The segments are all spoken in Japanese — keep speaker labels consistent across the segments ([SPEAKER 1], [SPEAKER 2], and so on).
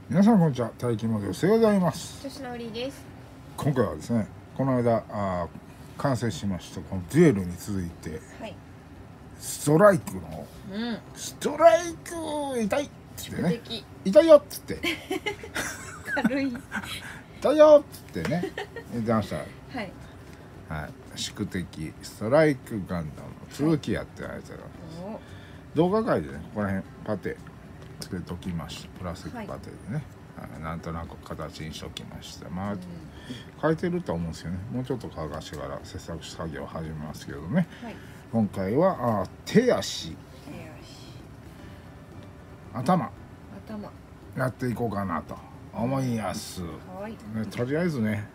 [SPEAKER 1] 皆さんこんにちは、大気モデルでございます。
[SPEAKER 2] 女子のオリーです。
[SPEAKER 1] 今回はですね、この間完成しましたこのデュエルに続いて、
[SPEAKER 2] はい。
[SPEAKER 1] ストライクの、ストライク痛いっつってね、痛いよっつって
[SPEAKER 2] 軽い
[SPEAKER 1] 痛いよっつってね言ってました。
[SPEAKER 2] はい。
[SPEAKER 1] はい、宿敵ストライクガンダムの続きやってられてるわけです。動画界でね、ここら辺パテつけときました。プラスチックパテでね、なんとなく形にしときました。まあ、書いてると思うんですよね。もうちょっと乾かしてから制作作業を始めますけどね、
[SPEAKER 2] はい、
[SPEAKER 1] 今回は手足頭やっていこうかなと思います、ね。とりあえずね、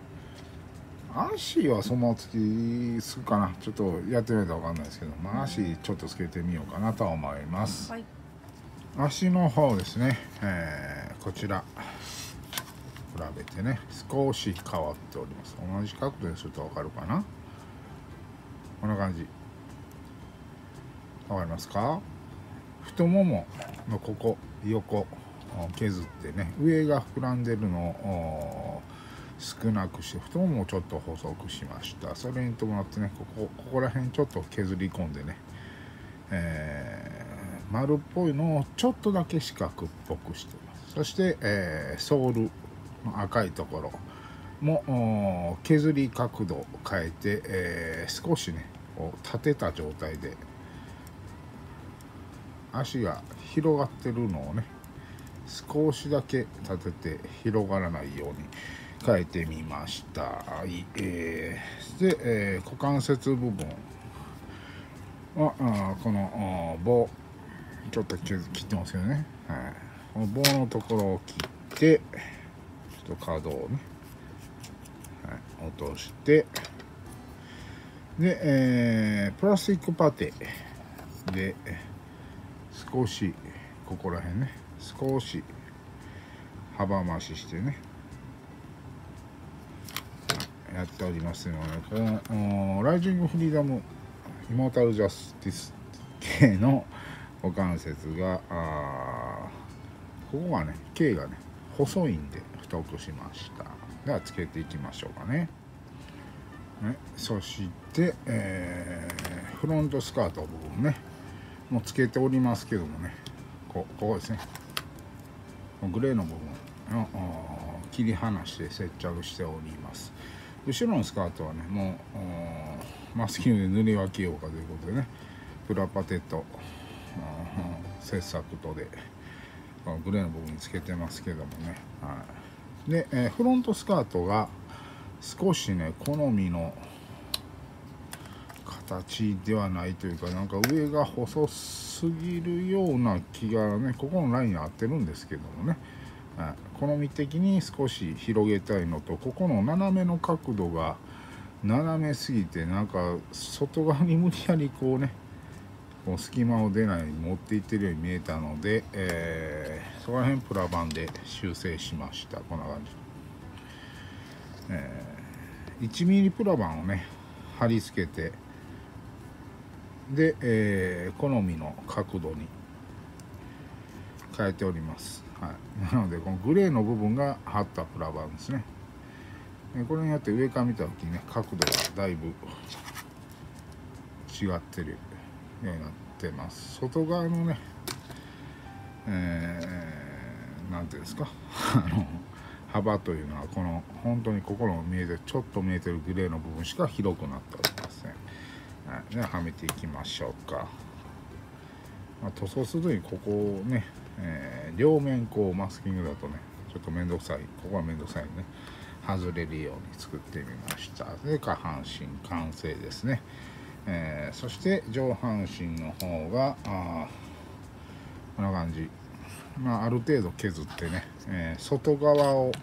[SPEAKER 1] 足はその月するかな、ちょっとやってみないと分かんないですけど、まあ、足ちょっとつけてみようかなと思います。はい、足の方ですね、こちら比べてね少し変わっております。同じ角度にすると分かるかな。こんな感じ分かりますか。太もものここ横削ってね、上が膨らんでるのを少なくして太ももをちょっと細くしました。それに伴ってね、ここら辺ちょっと削り込んでね、丸っぽいのをちょっとだけ四角っぽくしてます。そして、ソールの赤いところも削り角度を変えて、少しねこう立てた状態で足が広がってるのをね少しだけ立てて広がらないように変えてみました。はい、で、股関節部分はこの棒ちょっと切ってますよね。はい、この棒のところを切ってちょっと角をね、はい、落としてで、プラスチックパテで少しここら辺ね少し幅増ししてねやっておりますので、このライジングフリーダムイモータルジャスティス系の股関節がここがね径がね細いんで太くしました。ではつけていきましょうかね。そして、フロントスカート部分ねもうつけておりますけどもね、ここですね、グレーの部分を切り離して接着しております。後ろのスカートはねもうマスキングで塗り分けようかということでね、プラパテと切削とでグレーの部分につけてますけどもね、はい、で、フロントスカートが少しね好みの形ではないというか、なんか上が細すぎるような気がね、ここのラインに合ってるんですけどもね、好み的に少し広げたいのと、ここの斜めの角度が斜めすぎてなんか外側に無理やりこうねこう隙間を出ないように持っていってるように見えたので、そこら辺プラ板で修正しました。こんな感じ、1ミリプラ板をね貼り付けてで、好みの角度に変えております。はい、なのでこのグレーの部分が貼ったプラ板ですね。これによって上から見た時にね角度がだいぶ違ってるようになってます。外側のね、なんていうんですか幅というのはこの本当にここの見えてちょっと見えてるグレーの部分しか広くなっておりません。はい、でははめていきましょうか。塗装する時にここをね、両面こうマスキングだとねちょっと面倒くさい、ここは面倒くさいね外れるように作ってみました。で下半身完成ですね。そして上半身の方がこんな感じ、ある程度削ってね、外側を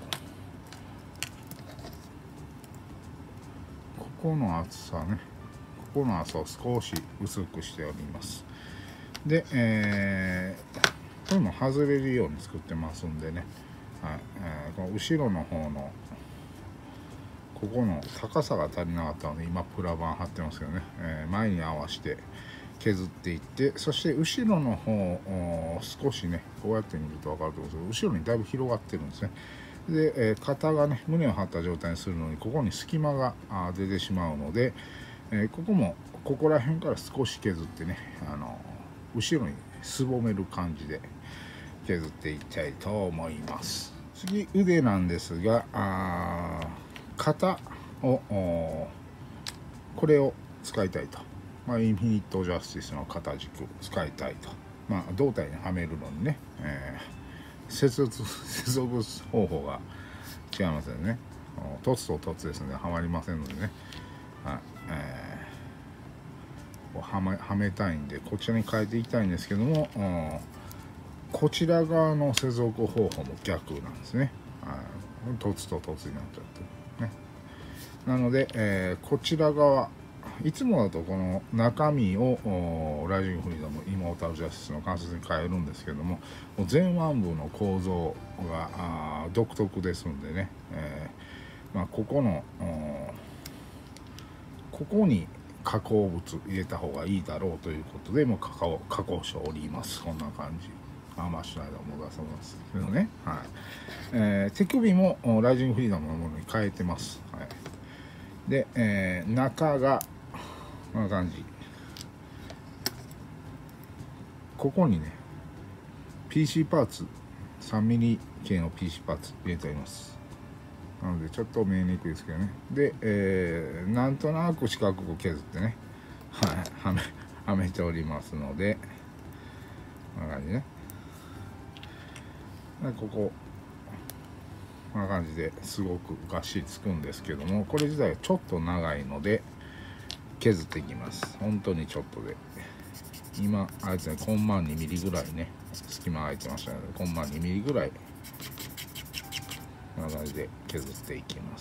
[SPEAKER 1] ここの厚さねここの厚さを少し薄くしております。で、これも外れるように作ってますんでね、はい、この後ろの方のここの高さが足りなかったので今プラ板貼ってますけどね、前に合わせて削っていって、そして後ろの方少しねこうやって見ると分かると思うんですけど、後ろにだいぶ広がってるんですね。で、肩がね胸を張った状態にするのにここに隙間が出てしまうので、ここもここら辺から少し削ってね、後ろにすぼめる感じで削っていきたいと思います。次腕なんですが、肩をこれを使いたいと、インフィニットジャスティスの肩軸使いたいと、胴体にはめるのにね、接続方法が違いますよね。凸と凸ですのではまりませんのでね、はめたいんでこちらに変えていきたいんですけども、こちら側の接続方法も逆なんですね。凸と凸になっちゃってね。なので、こちら側いつもだとこの中身をライジングフリーダムイモータルジャスティスの関節に変えるんですけども、前腕部の構造が独特ですんでね、ここのここに加工物入れた方がいいだろうということで、もう加工書を折ります。こんな感じ。マッシュナイダーも出せますけどね、手首もライジングフリーダムのものに変えてます。で、中がこんな感じ。ここにね PC パーツ 3mm 系の PC パーツ入れてあります。なのでちょっと見えにくいですけどね。で、なんとなく四角く削ってね、はめておりますので、こんな感じね。でこここんな感じですごくがっしりつくんですけども、これ自体はちょっと長いので削っていきます。本当にちょっとで、今あれですね、コンマン2ミリぐらいね隙間が空いてましたので、コンマン2ミリぐらいこんな感じで削っていきます。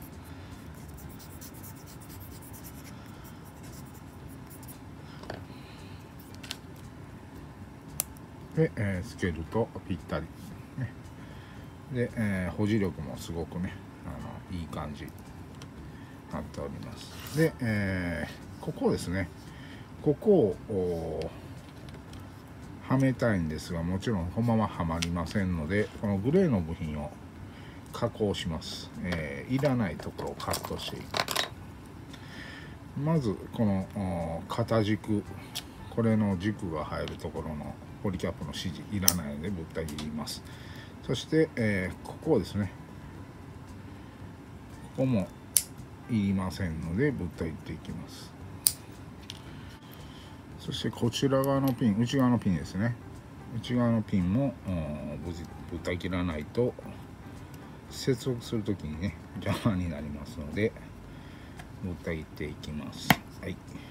[SPEAKER 1] で、つけるとぴったりね。で、保持力もすごくねいい感じになっております。で、ここですね、ここをはめたいんですが、もちろんこのままはまりませんので、このグレーの部品を加工します。いらないところをカットしていく。まずこの肩軸、これの軸が入るところのポリキャップの指示いらないのでぶった切ります。そして、ここですね、ここもいりませんのでぶった切っていきます。そしてこちら側のピン、内側のピンですね、内側のピンもぶった切らないと接続するときにね邪魔になりますのでぶった切っていきます。はい、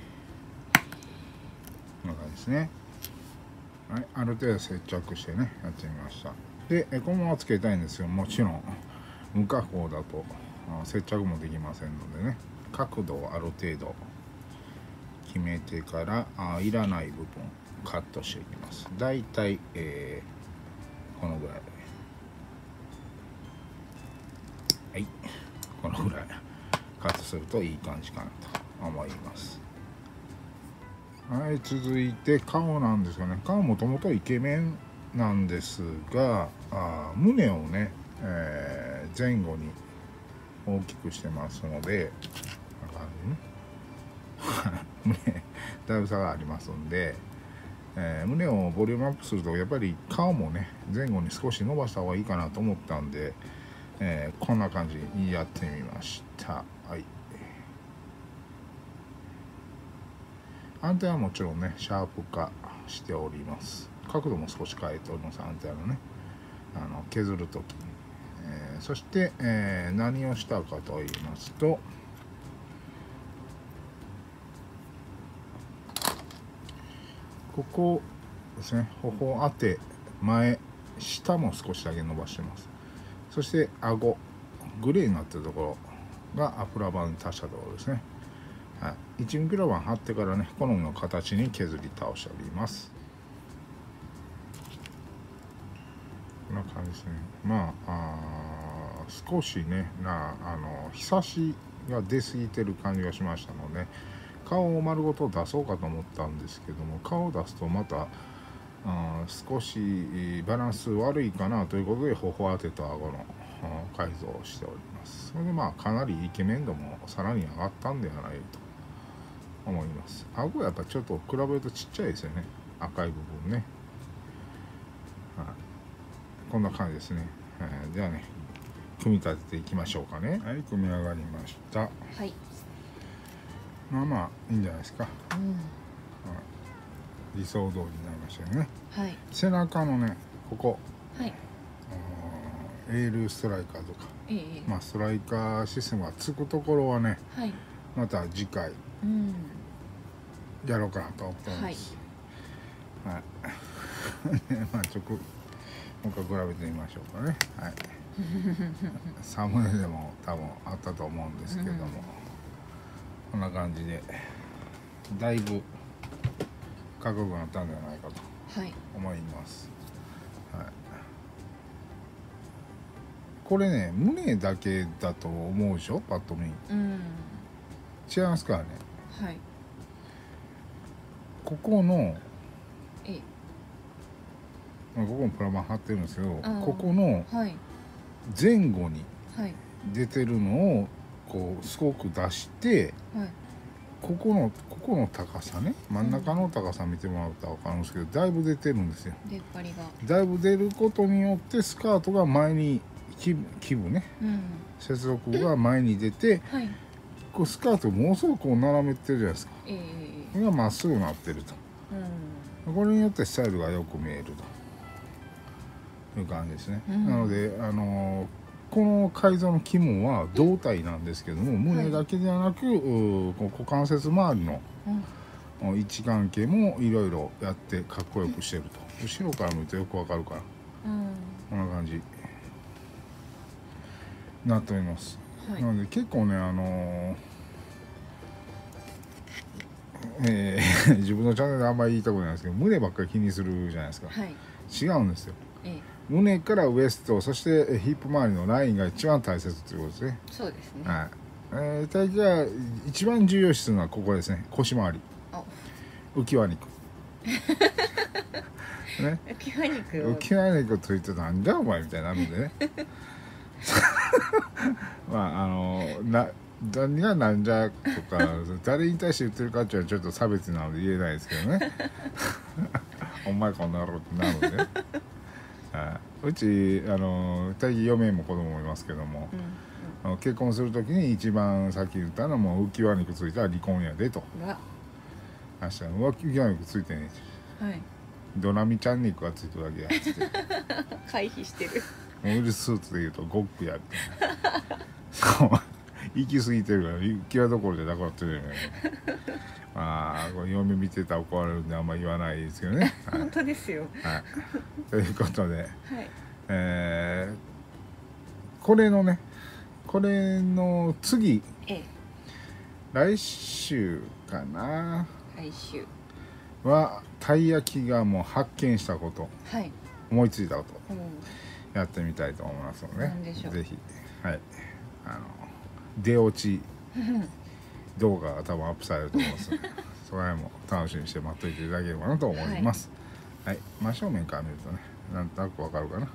[SPEAKER 1] こんな感じですね。はい、ある程度接着してねやってみました。でこのままつけたいんですよ。もちろん無加工だと接着もできませんのでね、角度をある程度決めてからいらない部分カットしていきます。だいたい、このぐらい、はい、このぐらいカットするといい感じかなと思います。はい、続いて顔なんですがね、顔もともとイケメンなんですが、胸をね、前後に大きくしてますので、胸だいぶ差がありますんで、胸をボリュームアップするとやっぱり顔もね前後に少し伸ばした方がいいかなと思ったんで、こんな感じにやってみました。はい、アンテナはもちろんねシャープ化しております。角度も少し変えております。アンテナのね削るときに、そして、何をしたかと言いますと、ここですね、頬当て前下も少しだけ伸ばしてます。そして顎グレーになってるところがアプラバンに足したところですね。はい、1ミクロバン貼ってからね好みの形に削り倒しております。こんな感じですね。少しねひさしが出過ぎてる感じがしましたので、 顔を丸ごと出そうかと思ったんですけども、顔を出すとまた少しバランス悪いかなということで、頬当てと顎の改造をしております。それでかなりイケメン度もさらに上がったんではないと思います。顎はやっぱちょっと比べるとちっちゃいですよね、赤い部分ね。こんな感じですね。じゃあね、組み立てていきましょうかね。はい、組み上がりました。
[SPEAKER 2] はい。
[SPEAKER 1] いいんじゃないですか。理想通りになりましたよね。
[SPEAKER 2] はい。
[SPEAKER 1] 背中のね、ここ、
[SPEAKER 2] はい。
[SPEAKER 1] エールストライカーとか、ストライカーシステムがつくところはね、
[SPEAKER 2] はい。
[SPEAKER 1] また次回やろうかなと思っております。はい。もう一回比べてみましょうかね。はい。サムネでも多分あったと思うんですけども、こんな感じでだいぶかっこよくなったんじゃないかと思います。はい。これね、胸だけだと思うでしょ、パッと見。違いますからね。
[SPEAKER 2] はい。
[SPEAKER 1] ここのここもプラ板貼ってるんですけど、ここの前後に出てるのをこうすごく出して、ここの高さね、真ん中の高さ見てもらうと分かるんですけど、だいぶ出てるんですよ。
[SPEAKER 2] 出っ張りが
[SPEAKER 1] だいぶ出ることによってスカートが前に基部ね、接続が前に出て、こうスカートものすごくこう斜めてるじゃないですか。これがまっすぐなってると。これによってスタイルがよく見えるという感じですね。なのでこの改造の肝は胴体なんですけども、胸だけではなく股関節周りの位置関係もいろいろやってかっこよくしてると。後ろから見るとよくわかるから、こんな感じになっております。なので結構ね自分のチャンネルであんまり言いたくないんですけど、胸ばっかり気にするじゃないですか。違うんですよ。胸からウエスト、そしてヒップ周りのラインが一番大切ということですね。
[SPEAKER 2] そうですね。
[SPEAKER 1] はい。体型が一番重要視するのはここですね。腰回り。浮き輪肉。ね。浮き輪肉と言ってなんじゃお前みたいになるんでね。何がなんじゃとか誰に対して言ってるかっていうのはちょっと差別なので言えないですけどね。お前こんな野郎ってなるんでね。うち嫁も子供もいますけども、結婚するときに一番先言ったのはもう浮き輪肉ついたら離婚やでと。明日浮き輪肉ついてねえ。ドナミちゃん肉がついてるだけやっつって。
[SPEAKER 2] 回避してる。
[SPEAKER 1] ウイルスーツでいうとゴックやみたいな。そう行き過ぎてるから浮き輪どころでなくなってるよね。これ嫁見てたら怒られるんであんま言わないですけどね。
[SPEAKER 2] 本当ですよ。
[SPEAKER 1] ということで、これの次、来週かな。
[SPEAKER 2] 来週
[SPEAKER 1] はたい焼きがもう発見したこと、思いついたことやってみたいと思いますので、ぜひ出落ち動画が多分アップされると思いますのでその辺も楽しみにして待っといていただければなと思います。真正面から見るとね、なんとなくわかるかな。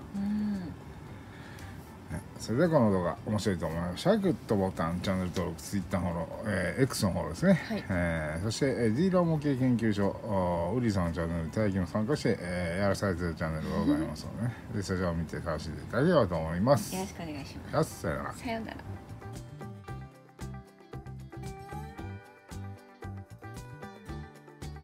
[SPEAKER 1] それではこの動画面白いと思いましたらグッドボタン、チャンネル登録、Twitter フォロー、X のフォローですね。そして D ロー模型研究所ウリさんのチャンネルに大気も参加して、やらされているチャンネルがございますので、そちらを見て楽しんでいただければと思います。
[SPEAKER 2] よろしくお願いします。
[SPEAKER 1] さよなら。
[SPEAKER 2] さよなら。